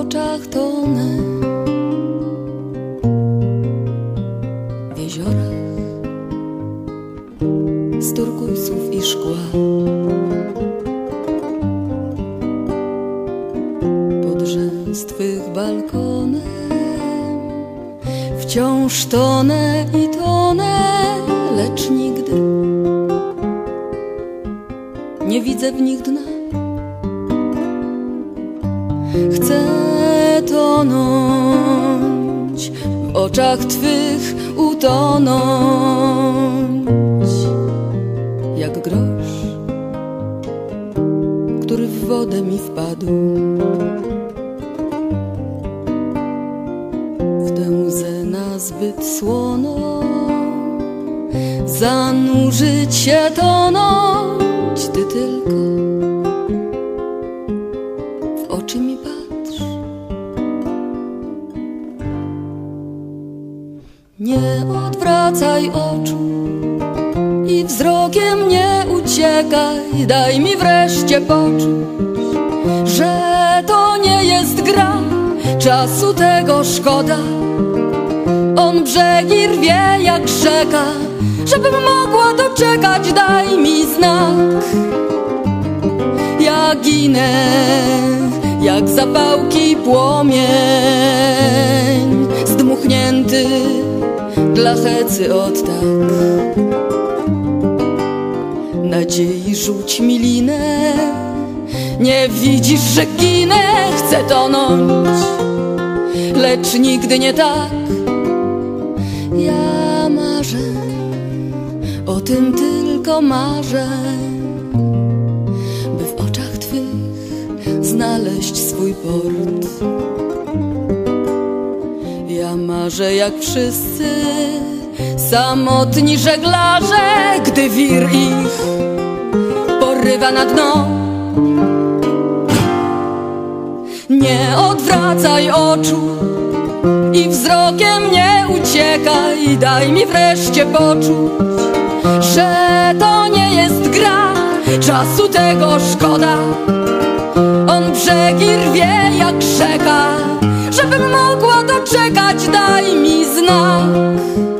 oczach tonę, w jeziorach z turkujsów i szkła. Pod rzęs twych balkonem wciąż tonę i tonę, lecz nigdy nie widzę w nich dna. Chcę tonąć, w oczach twych utonąć, jak grosz, który w wodę mi wpadł. W tę łzę nazbyt słoną zanurzyć się, tonąć, ty tylko w oczy mi patrz. Nie odwracaj oczu i wzrokiem nie uciekaj, daj mi wreszcie poczuć, że to nie jest gra, czasu tego szkoda. On brzegi rwie jak rzeka, żebym mogła doczekać, daj mi znak. Ja ginę jak zapałki płomień, zdmuchnięty dla hecy od tak. Nadziei rzuć mi linę, nie widzisz, że ginę? Chcę tonąć, lecz nigdy nie tak. Ja marzę, o tym tylko marzę, by w oczach twych znaleźć swój port. Ja marzę jak wszyscy samotni żeglarze, gdy wir ich porywa na dno. Nie odwracaj oczu i wzrokiem nie uciekaj, daj mi wreszcie poczuć, że to nie jest gra, czasu tego szkoda. On brzegi rwie jak rzeka, żebym mogła doczekać, daj mi znak.